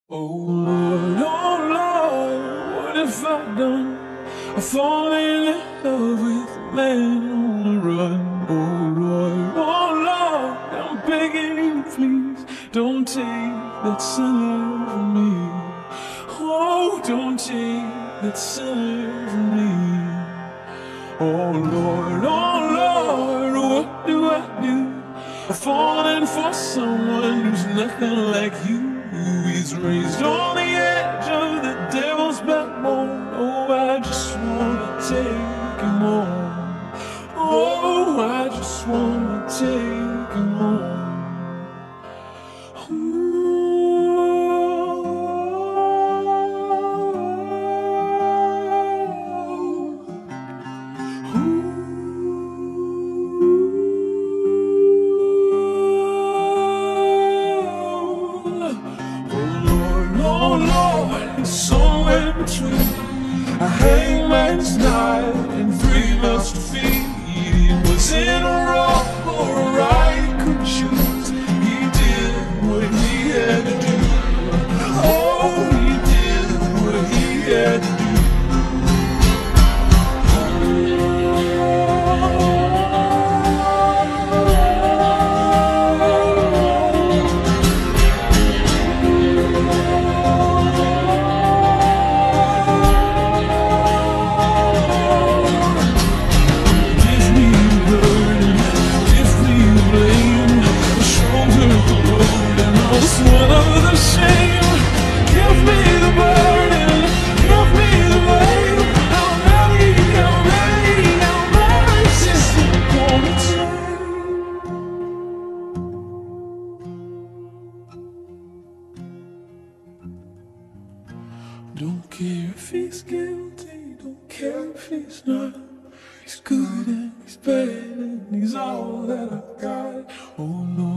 Oh Lord, what have I done? I've fallen in love with a man on the run. Oh Lord, I'm begging you, please don't take that sinner from me. Oh, don't take that sinner from me. Oh Lord, what do I do? I'm falling for someone who's nothing like you. He's raised on the edge of the devil's backbone. Oh, I just wanna take him home. Oh, I just wanna take him home. Oh Lord, it's somewhere between a hangman's knife and 3 months to feed. He was in a rock or a right could choose. He did what he had to do. Oh, he did what he had to do. One of the shame, give me the burden, give me the weight. How much is it gonna take? Don't care if he's guilty, don't care if he's not. He's good and he's bad and he's all that I've got. Oh no.